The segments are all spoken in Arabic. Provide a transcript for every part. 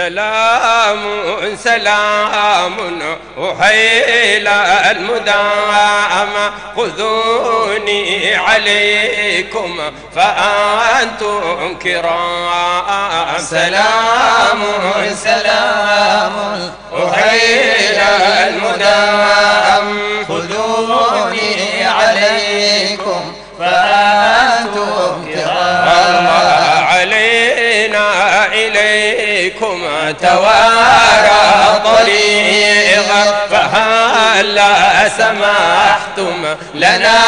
سلام سلام أحيل المدام خذوني عليكم فأنتم كرام. سلام سلام أحيل المدام خذوني عليكم فأنتم كرام. علينا إليكم توارى طريق فهلا سمحتم لنا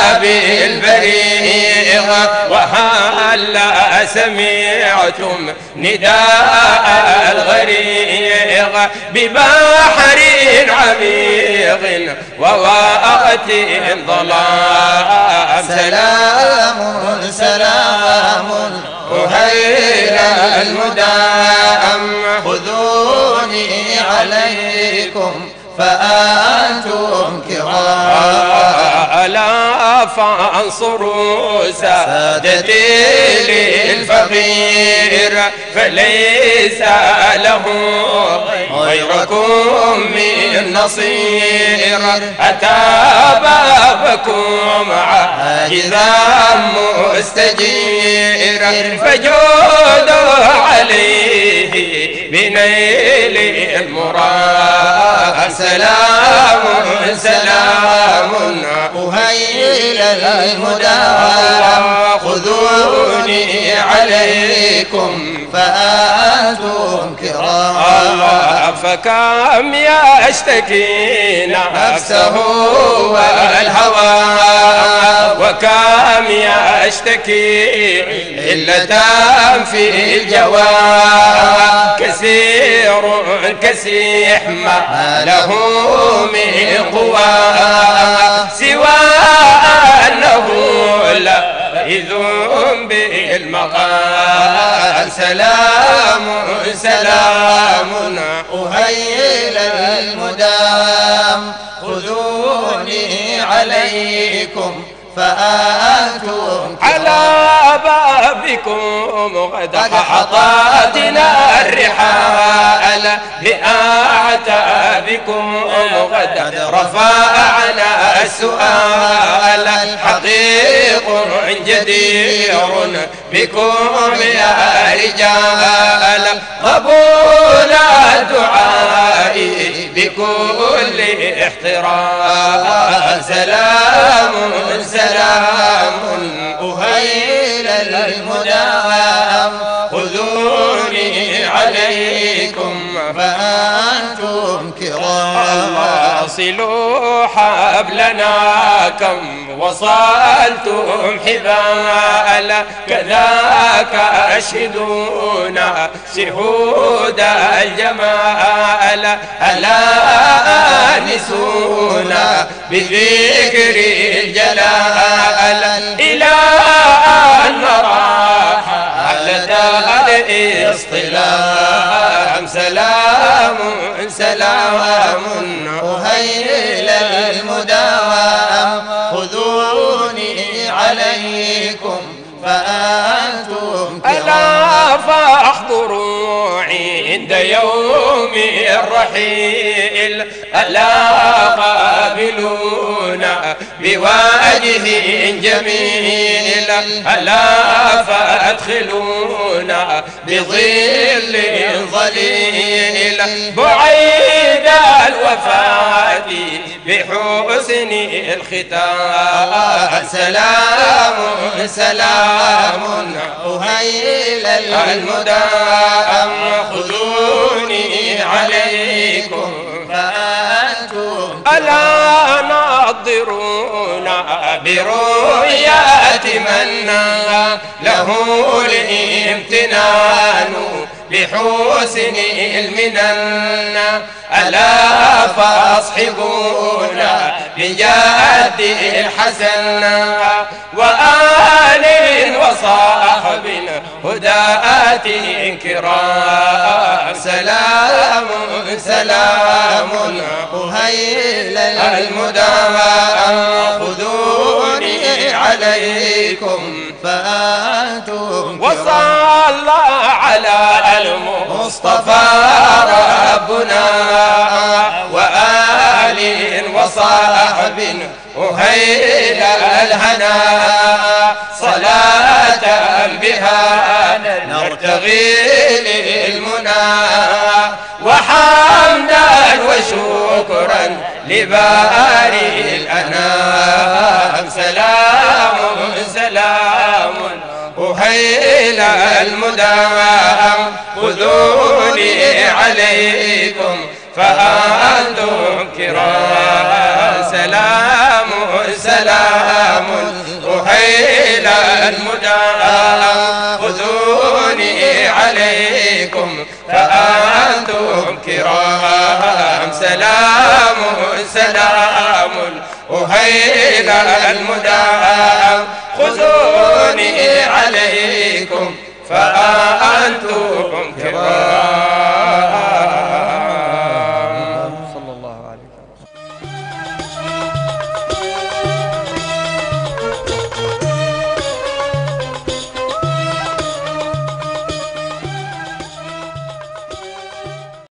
بالبريق وهلا سمعتم نداء الغريق ببحر عميق ووقت ظلام. سلام سلام أحيل المدام خذوني عليكم فأنتم كرام. ألا فانصروا سادتي للفقير فليس له غيركم من نصير. أتى بابكم عاجزا مستجير فجودوا عليه بنيل المراد. سلام سلام أهيل المدام خذوني عليكم فأنتم كرام. فكم يشتكي نفسه والهوى وكم يشتكي علة في الجواب. كثير كسيح ما له من قوى سوى أنه لئذ بالمقال. سلام سلام أهيل المدام خذوني عليكم فأنتم على بابكم قد حطتنا الرحال بأعتابكم قد رفعنا السؤال. حقيق جدير بكم يا رجال قبول الدعاء بكل احترام. سلام سلام أهيل المدام خذوني عليكم فأنتم كرام. صلوا حبلنا كم وصلتم حبالا كذاك أشهدونا شهود الجمال. ألا آنسونا بذكر الجلال إلى أن نرى حالة الاصطلام. سلام سلام أهيل المدام خذوني عليكم فأنتم كرام. ألا فاحضروا عند يوم الرحيل ألا قابلونا بوجه جميل. ألا فادخلونا بظل ظليل بعيد الوفاة بحسن الختام. سلام سلام أهيل المدام خذوني عليكم فأنتم ألا ناظرونا برؤيات من له الامتنان بحسن المنن. ألا فاصحبونا بجد الحسن وآل وصحب هداة كرام. سلام سلام أهيل المدام خذوني عليكم فأنتم وصلى على المصطفى اصطفى ربنا وآل وصحب أهيل الهنا صلاة بها نرتغي للمنى وحمدا وشكرا لباري الأنام سلام سلام أهيل المدام خذوني عليكم فأنتم كرام سلام سلام أهيل المدام خذوني عليكم فأنتم كرام سلام سلام أهيل المدام خذوني عليكم فأنتم كرام